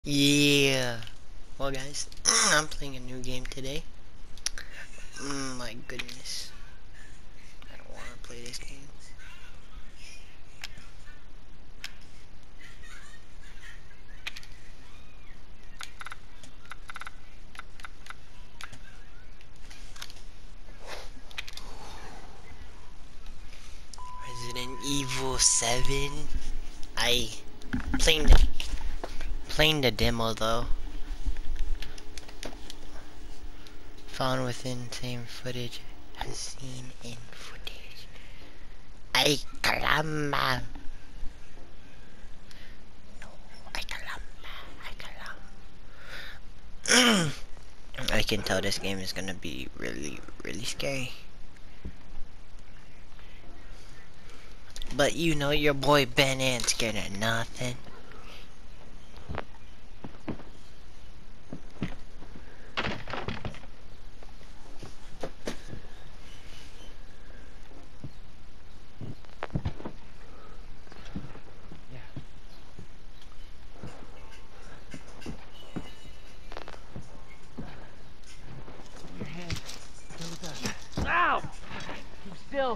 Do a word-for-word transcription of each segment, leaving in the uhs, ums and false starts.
Yeah. Well, guys, I'm playing a new game today. Mm, my goodness. I don't want to play this game. Resident Evil seven. I playing the playing the demo though. Found within same footage as seen in footage. Ay caramba. No, ay caramba. Ay caramba. I can tell this game is gonna be really, really scary. But you know your boy Ben ain't scared of nothing. Ow! Keep still.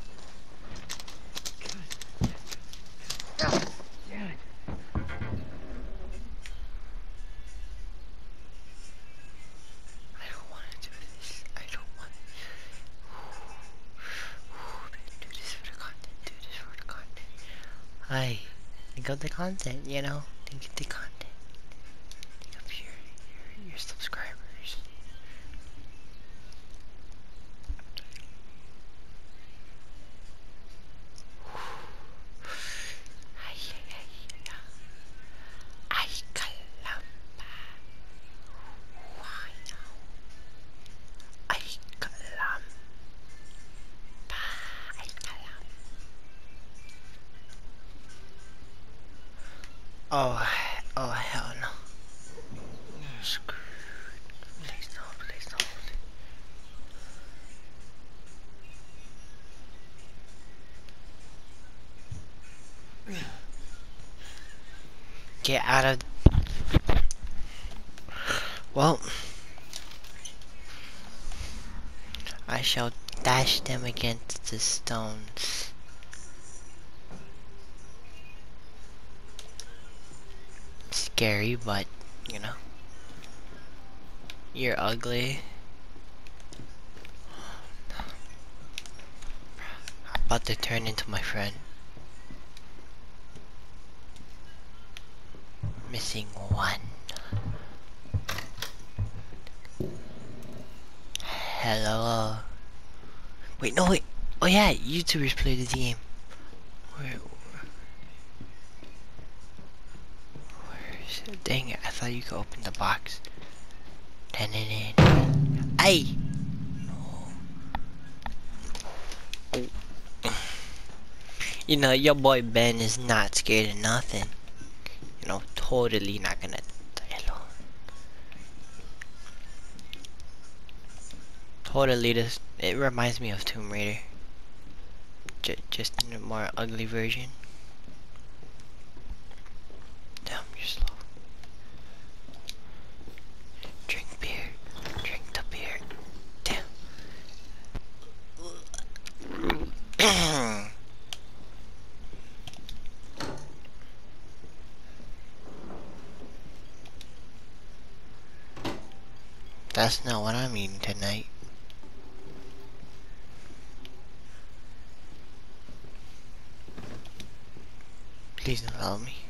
Damn it. I don't want to do this. I don't want to do this for the content. Do this for the content. I think of the content, you know? Think of the content. Think of your, your, your subscribers. Ay, ay, ay, ay, caramba. Why now? Ay, caramba. Ay, caramba. Oh, oh, hell no. Screw. Please no, please no. Get out of. Well, I shall dash them against the stones. Scary, but you know, you're ugly. I'm about to turn into my friend. Missing one. Hello. Wait, no, wait. Oh yeah, YouTubers play the game. Where, where, where is it? Dang it, I thought you could open the box. Then it in. Ay! No. You know, your boy Ben is not scared of nothing. You know, totally not gonna. Hello. Totally, this. It reminds me of Tomb Raider. J just in a more ugly version. Damn, you're slow. Drink beer. Drink the beer. Damn. That's not what I'm eating tonight. Please don't follow me.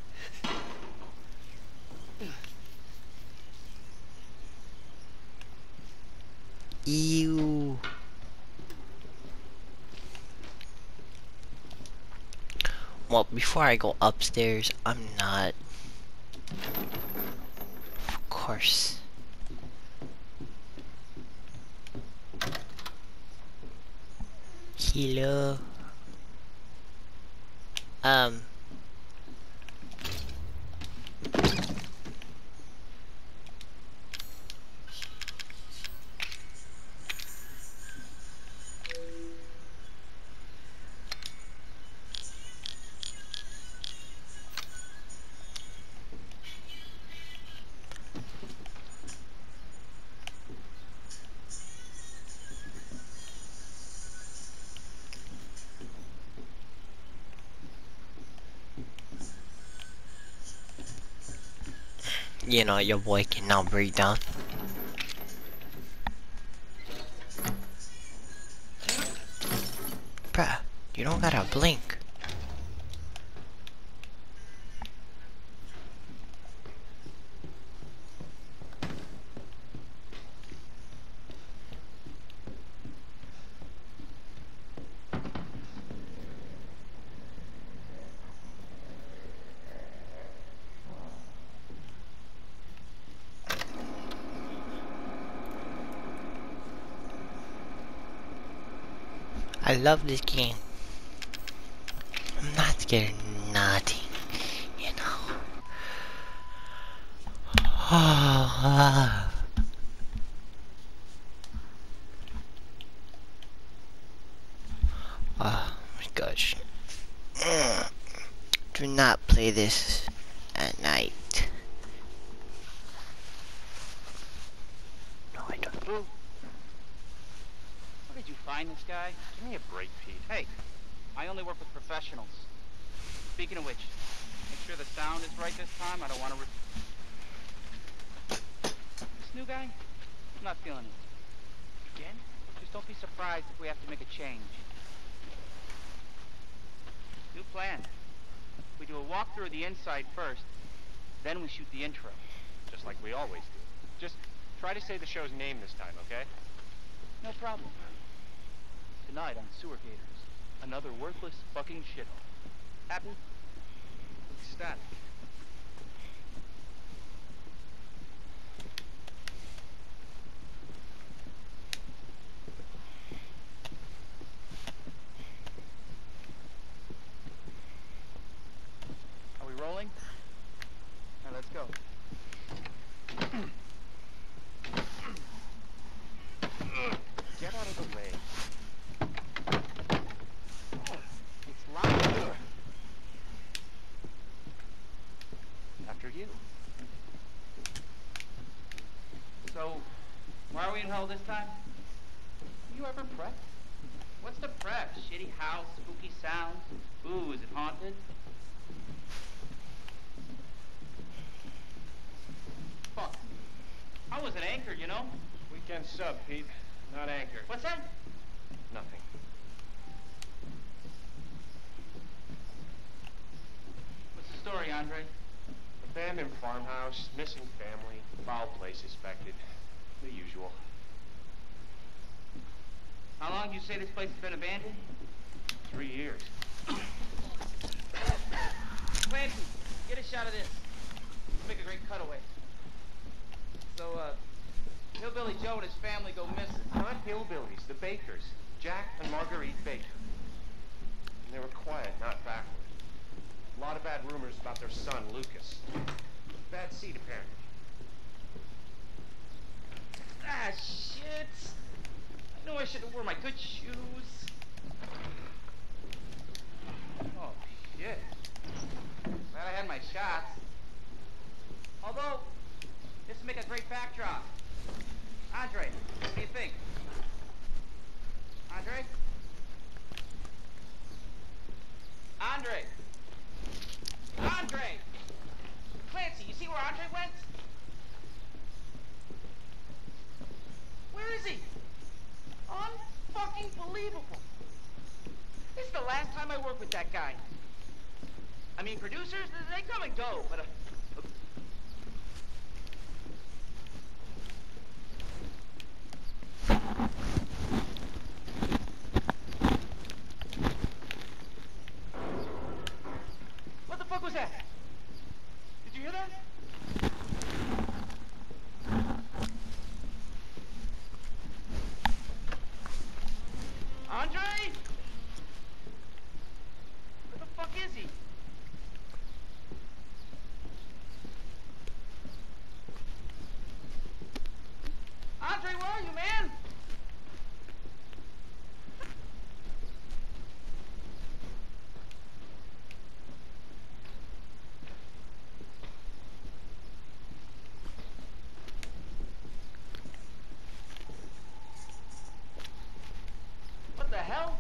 Ew. Well, before I go upstairs, I'm not. Of course. Hello. Um. You know, your boy can now break down. Bruh, you don't gotta blink. I love this game. I'm not scared of nothing, you know. Oh my gosh. Do not play this at night. No, I don't. Who? Where did you find this guy? Give me a break, Pete. Hey, I only work with professionals. Speaking of which, make sure the sound is right this time. I don't want to. Re this new guy? I'm not feeling it. Again? Just don't be surprised if we have to make a change. New plan. We do a walkthrough of the inside first, then we shoot the intro. Just like we always do. Just try to say the show's name this time, okay? No problem. Tonight on Sewer Gators, another worthless fucking shithole. Happy? Ecstatic. Are we rolling? Now let's go. Get out of the way. It's loud. After you. So, why are we in hell this time? You ever prep? What's the prep? Shitty house, spooky sounds? Ooh, is it haunted? Fuck. I wasn't anchored, you know? Weekend sub, Pete. Not anchored. What's that? Nothing. What's the story, Andre? Abandoned farmhouse, missing family, foul play suspected. The usual. How long do you say this place has been abandoned? Three years. Clancy, get a shot of this. Let's make a great cutaway. So, uh, Hillbilly Joe and his family go missing. Not hillbillies, the Bakers. Jack and Marguerite Baker. And they were quiet, not backward. A lot of bad rumors about their son, Lucas. Bad seed, apparently. Ah, shit. I knew I should have worn my good shoes. Oh, shit. Glad I had my shots. Although, this would make a great backdrop. Andre, what do you think? Andre? Andre! Andre! Clancy, you see where Andre went? Where is he? Unfucking believable. This is the last time I work with that guy. I mean, producers, they come and go, but... Uh, what the fuck was that? Did you hear that? Andre? Where the fuck is he? Andre, where are you, man? What the hell?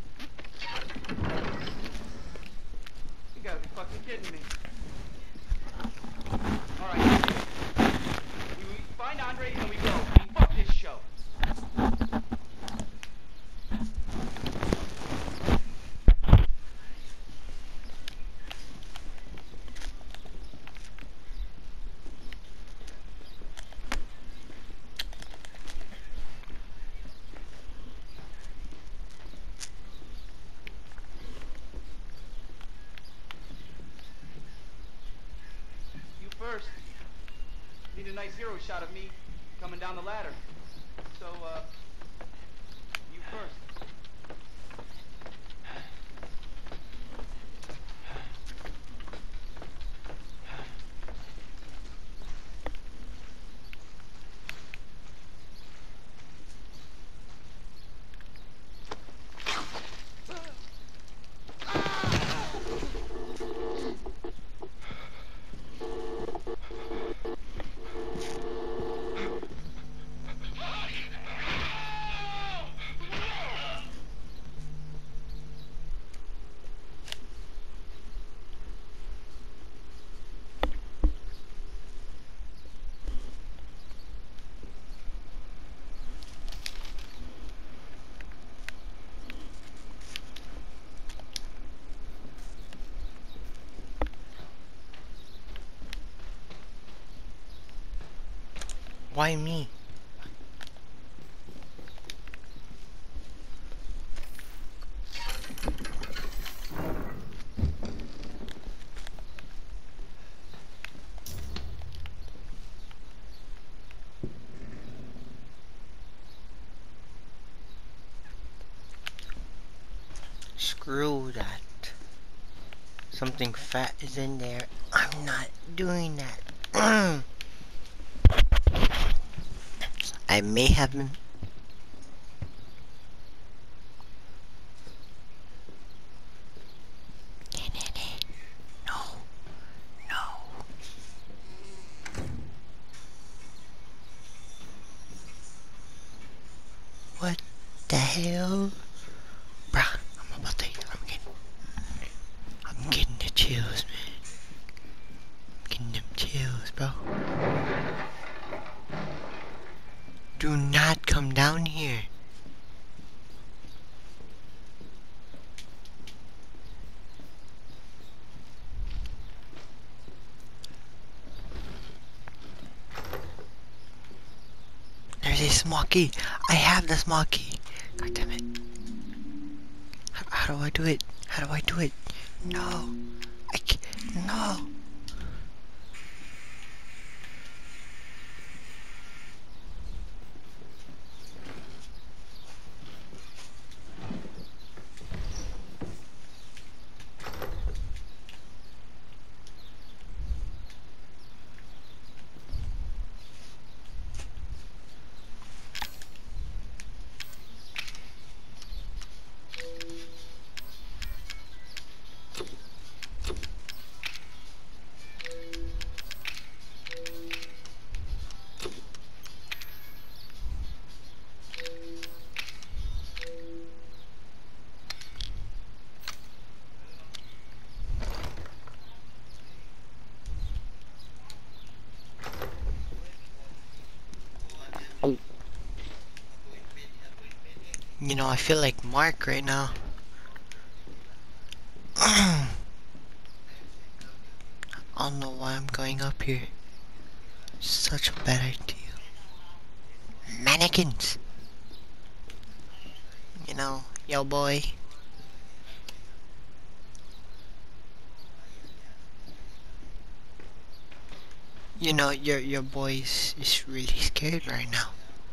You gotta be fucking kidding me. a nice hero shot of me coming down the ladder. So, uh, you first. Why me? Screw that. Something fat is in there. I'm not doing that. I may have been. No. No. What the hell? Bruh, I'm about to. I'm getting. I'm getting the chills, man. I'm getting them chills, bro. Do not come down here. There's a small key. I have the small key. God damn it. How, how do I do it? How do I do it? No. I can't. No. You know, I feel like Mark right now. I don't know why I'm going up here. Such a bad idea. Mannequins! You know, yo boy. You know, your your boy is, is really scared right now.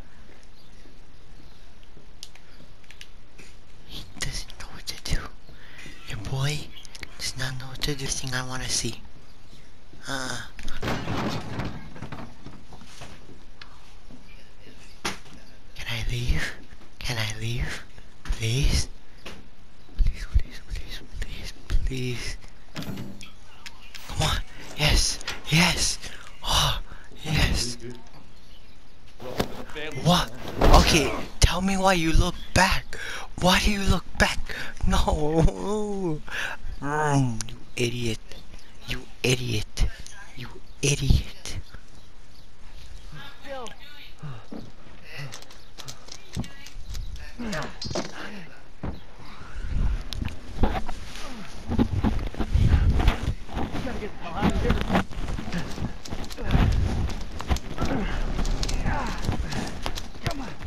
He doesn't know what to do. Your boy does not know what to do. Thing I want to see. Uh. Can I leave? Can I leave? Please? Please, please, please, please, please. Come on. Yes. Yes. Oh, yes. What? Okay, tell me why you look back. Why do you look back? No. Mm, you idiot. You idiot. You idiot. Still. Gotta get the hell out of here. Come on.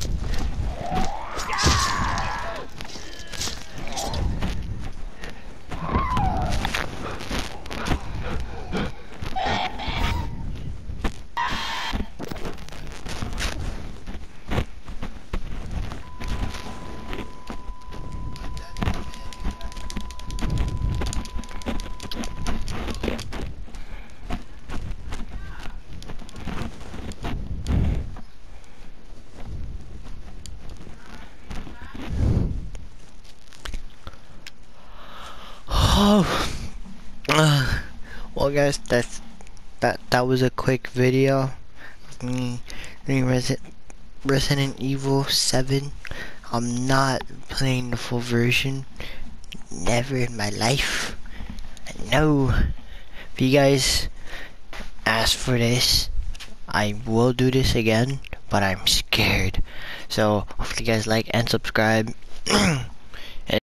Oh, uh, well, guys, that's that. That was a quick video of me doing Resi Resident Evil seven. I'm not playing the full version. Never in my life. No. If you guys ask for this, I will do this again, but I'm scared. So hopefully you guys like and subscribe.